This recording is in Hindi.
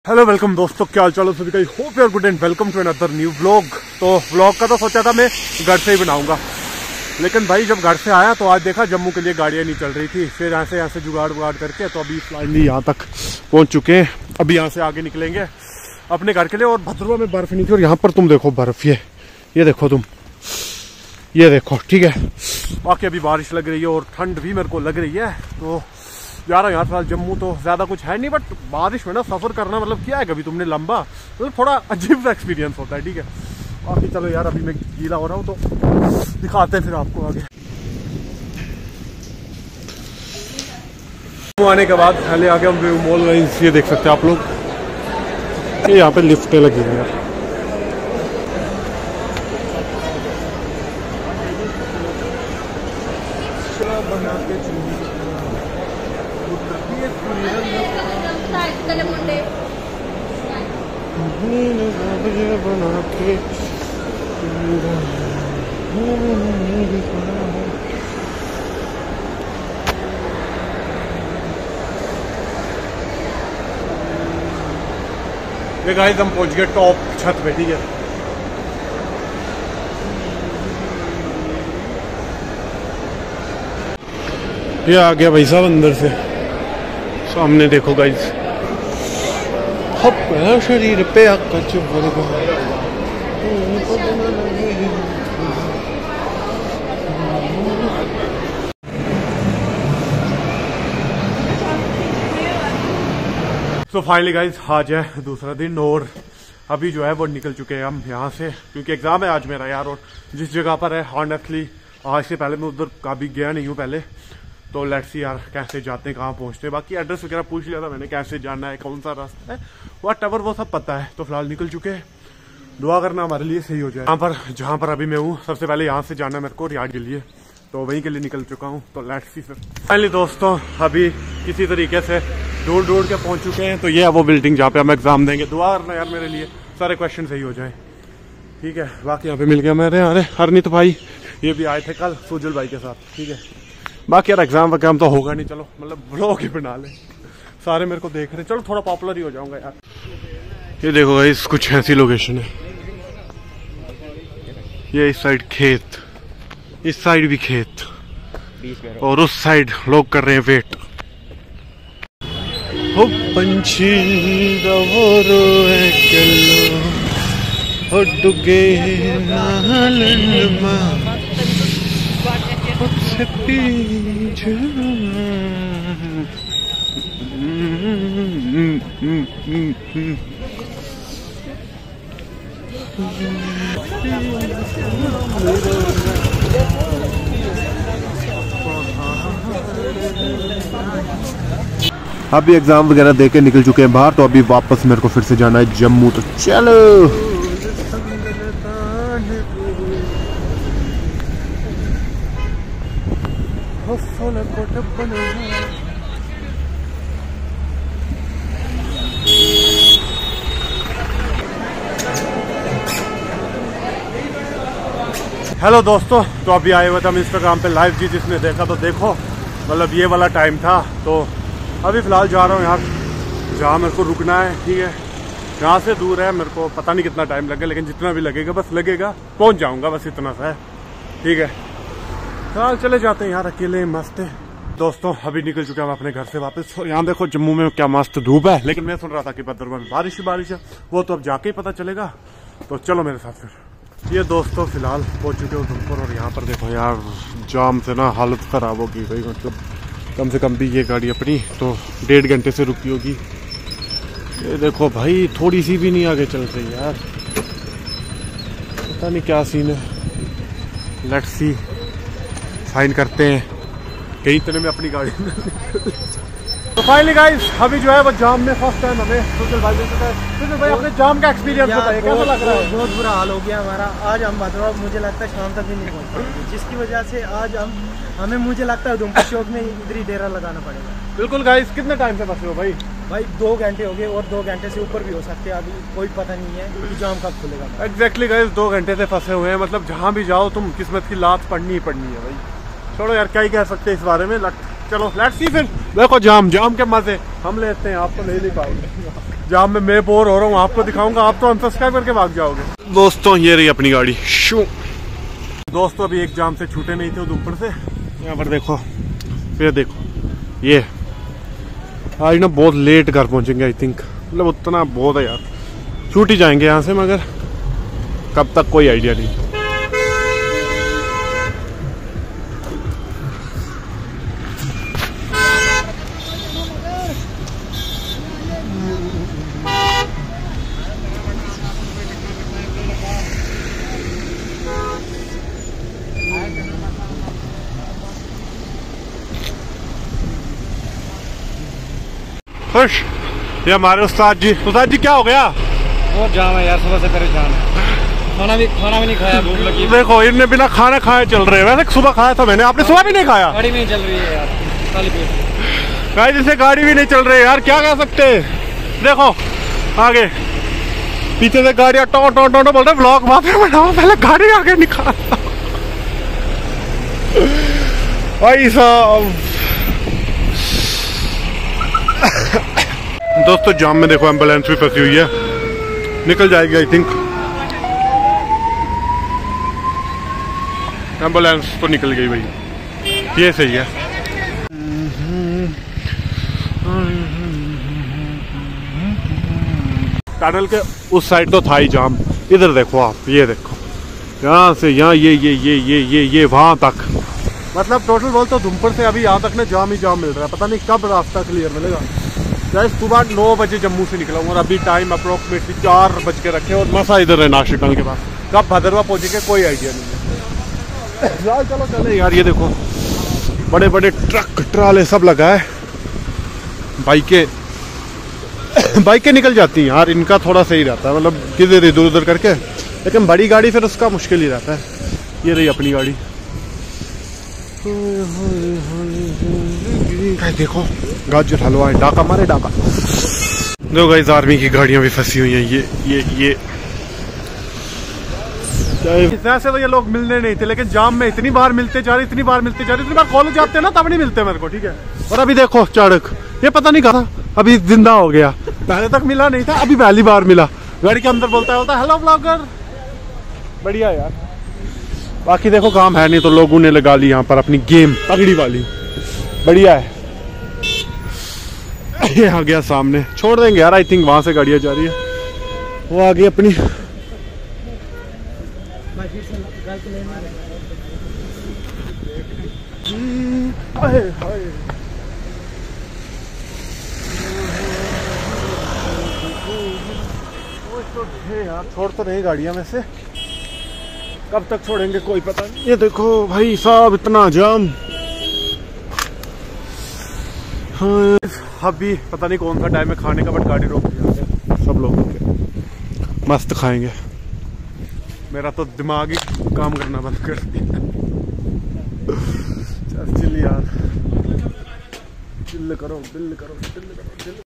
हेलो वेलकम दोस्तों, क्या हाल चाल है सभी का। Hope you are good and welcome to another new vlog. तो व्लॉग का तो सोचा था मैं घर से ही बनाऊंगा, लेकिन भाई जब घर से आया तो आज देखा जम्मू के लिए गाड़ियां नहीं चल रही थी। फिर यहाँ से जुगाड़ वुगाड़ करके तो अभी फाइनली यहाँ तक पहुंच चुके हैं। अभी यहाँ से आगे निकलेंगे अपने घर के लिए। और भद्रवा में बर्फ नहीं थी और यहाँ पर तुम देखो बर्फ, ये देखो तुम, ये देखो, ठीक है। बाकी अभी बारिश लग रही है और ठंड भी मेरे को लग रही है। तो जा रहा हूँ यार फिलहाल जम्मू। तो ज्यादा कुछ है नहीं, बट बारिश में ना सफर करना मतलब क्या है, कभी तुमने लंबा मतलब थोड़ा अजीब सा एक्सपीरियंस होता है, ठीक है। बाकी चलो यार, अभी मैं गीला हो रहा हूँ तो दिखाते हैं फिर आपको आगे। आने के बाद पहले आगे हम मॉल, ये देख सकते हैं आप लोग, ये यहाँ पे लिफ्टें लगी हुई हैं। बना के ये गाइस हम पहुंच गए टॉप छत पे, ठीक है। ये आ गया भाई साहब अंदर से, सामने देखो गाइस, शरीर पे आकच तो फाइनली गाइस आज है दूसरा दिन और अभी जो है वो निकल चुके हैं हम यहाँ से, क्योंकि एग्जाम है आज मेरा यार। और जिस जगह पर है ऑनेस्टली आज से पहले मैं उधर कभी गया नहीं हूँ पहले। तो लेट्स सी यार कैसे जाते हैं, कहाँ पहुँचते हैं। बाकी एड्रेस वगैरह पूछ लिया था मैंने, कैसे जाना है, कौन सा रास्ता है, व्हाटएवर वो सब पता है। तो फिलहाल निकल चुके हैं, दुआ करना हमारे लिए सही हो जाए। यहाँ पर जहाँ पर अभी मैं हूँ, सबसे पहले यहाँ से जाना है मेरे को रियाद के लिए, तो वहीं के लिए निकल चुका हूँ। तो लेट्स सी फिर फाइनली दोस्तों अभी किसी तरीके से ढूंढ के पहुँच चुके हैं। तो ये है वो बिल्डिंग जहाँ पे हम एग्जाम देंगे। दुआ करना यार मेरे लिए सारे क्वेश्चन सही हो जाए, ठीक है। बाकी यहाँ पे मिल गया मेरे अरे हरनीत भाई, ये भी आए थे कल सुजल भाई के साथ, ठीक है। बाकी यार एग्जाम वगैरह तो होगा नहीं, चलो मतलब व्लॉग ही बना ले, सारे मेरे को देख रहे हैं, चलो थोड़ा पॉपुलर ही हो जाऊंगा यार। ये देखो गाइस कुछ ऐसी लोकेशन है, ये इस साइड खेत, इस साइड भी खेत, और उस साइड लोग कर रहे हैं वेट। हो पंछी डुगे नालन मां से पीछे। अभी एग्जाम वगैरह देके निकल चुके हैं बाहर। तो अभी वापस मेरे को फिर से जाना है जम्मू, तो चलो। हेलो दोस्तों, तो अभी आए हुए थे हम इंस्टाग्राम पे लाइव जी, जिसने देखा तो देखो, मतलब ये वाला टाइम था। तो अभी फिलहाल जा रहा हूँ यार जहाँ मेरे को रुकना है, ठीक है। यहाँ से दूर है, मेरे को पता नहीं कितना टाइम लगेगा, लेकिन जितना भी लगेगा बस लगेगा, पहुँच जाऊँगा, बस इतना सा है, ठीक है। फिलहाल चले जाते हैं यार, अकेले मस्त है। दोस्तों अभी निकल चुके हैं हम अपने घर से वापस। यहाँ देखो जम्मू में क्या मस्त धूप है, लेकिन मैं सुन रहा था कि भद्रवा में बारिश ही बारिश है, वो तो अब जाके ही पता चलेगा। तो चलो मेरे साथ फिर। ये दोस्तों फिलहाल पहुंच चुके हो उधमपुर, और यहाँ पर देखो यार जाम से ना हालत खराब होगी भाई, मतलब कम से कम भी ये गाड़ी अपनी तो 1.5 घंटे से रुकी होगी। ये देखो भाई थोड़ी सी भी नहीं आगे चल रही यार, पता नहीं क्या सीन है। लेट्स सी, फाइन करते हैं कहीं तरह में अपनी गाड़ी में। तो फाइनली गाइस अभी जो है वो जाम में फर्स्ट टाइम हमें सुजल भाई अपने जाम का एक्सपीरियंस बताइए, कैसा लग रहा है। बहुत बुरा हाल हो गया हमारा आज। हम भद्रवा मुझे लगता है शाम तक भी नहीं पहुंच पाएंगे, जिसकी वजह से आज हमें मुझे लगता है उधमपुर चौक में इधर ही डेरा लगाना पड़ेगा। बिल्कुल गाइस, कितने टाइम से फंसे हो भाई? भाई 2 घंटे हो गए और 2 घंटे से ऊपर भी हो सकते हैं, अभी कोई पता नहीं है कि जाम कब खुलेगा। एग्जैक्टली गाइस 2 घंटे से फंसे हुए हैं, मतलब जहाँ भी जाओ तुम किस्मत की लात पड़नी ही पड़नी है भाई। छोड़ो यार, क्या ही कह सकते हैं इस बारे में। चलो लेट्स सी फिर। देखो जाम के मजे हम लेते हैं, आप तो ले नहीं पाओगे। जहाँ में मैं बोर हो रहा हूँ आपको दिखाऊंगा, आप तो अनसब्सक्राइब करके भाग जाओगे। दोस्तों ये रही अपनी गाड़ी। शू दोस्तों अभी एक जाम से छूटे नहीं थे उधमपुर से। यहाँ पर देखो, फिर देखो ये आज ना बहुत लेट घर पहुंचेंगे आई थिंक, मतलब उतना बहुत है यार, छूट ही जाएंगे यहाँ से, मगर कब तक कोई आइडिया नहीं। खुश ये हमारे उस्ताद जी क्या हो गया? बहुत जाम है यार, सुबह से परेशान है, खाना भी नहीं खाया, भूख लगी। देखो इनने बिना खाना खाए चल रहे हैं। वैसे सुबह खाया था मैंने, आपने सुबह भी नहीं खाया? गाड़ी नहीं चल रही है यार, खाली पेट। गाइस जिससे गाड़ी भी नहीं चल रही है यार, क्या कह सकते हैं। देखो आगे पीछे से गाड़ियां टो टो टो टो बोल रहे, व्लॉग वहां पे बनाओ, पहले गाड़ी आगे निकाल भाई साहब। दोस्तों जाम में देखो एम्बुलेंस भी फंसी हुई है, निकल जाएगी आई थिंक। एम्बुलेंस तो निकल गई भाई, ये सही है। टनल के उस साइड तो था ही जाम, इधर देखो आप, ये देखो यहाँ से यहाँ ये वहां तक, मतलब टोटल बोल तो उधमपुर से अभी यहाँ तक ना जाम ही जाम मिल रहा है। पता नहीं कब रास्ता क्लियर मिलेगा। जैसे सुबह 9 बजे जम्मू से निकला हूँ और अभी टाइम अप्रोक्सीमेटली 4 बज के रखे और मसा इधर है नाशिकल के पास। कब भदरवा पहुंचेंगे कोई आइडिया नहीं है। चलो चले यार, ये देखो बड़े बड़े ट्रक ट्राले सब लगा है। बाइकें निकल जाती हैं यार, इनका थोड़ा सही रहता है, मतलब किधर इधर उधर करके, लेकिन बड़ी गाड़ी फिर उसका मुश्किल ही रहता है। ये रही अपनी गाड़ी। देखो गाजर हलवा है, डाका मारे डाका। दो गाइस आर्मी की गाड़ियां भी फंसी हुई हैं। ये वैसे तो ये लोग मिलने नहीं थे, लेकिन जाम में इतनी बार मिलते जा रहे, इतनी बार कॉलेज जाते हैं ना तब नहीं मिलते मेरे को, ठीक है। और अभी देखो चढ़क, ये पता नहीं कहा अभी जिंदा हो गया, पहले तक मिला नहीं था, अभी पहली बार मिला। गाड़ी के अंदर बोलता है हेलो ब्लॉगर, बढ़िया यार। बाकी देखो काम है नहीं तो लोगों ने लगा ली यहाँ पर अपनी गेम तगड़ी वाली, बढ़िया है। ये आ गया सामने, छोड़ देंगे यार आई थिंक, वहां से गाड़ियां जा रही है, वो आ गई अपनी। यार छोड़ तो नहीं गाड़ियां में से, कब तक छोड़ेंगे कोई पता नहीं। ये देखो भाई साहब इतना जाम। हाँ अभी पता नहीं कौन सा टाइम है खाने का, बट गाड़ी रोक दिया सब लोगों के, मस्त खाएंगे। मेरा तो दिमाग ही काम करना बंद कर दिया। चल यार, चिल्ल करो।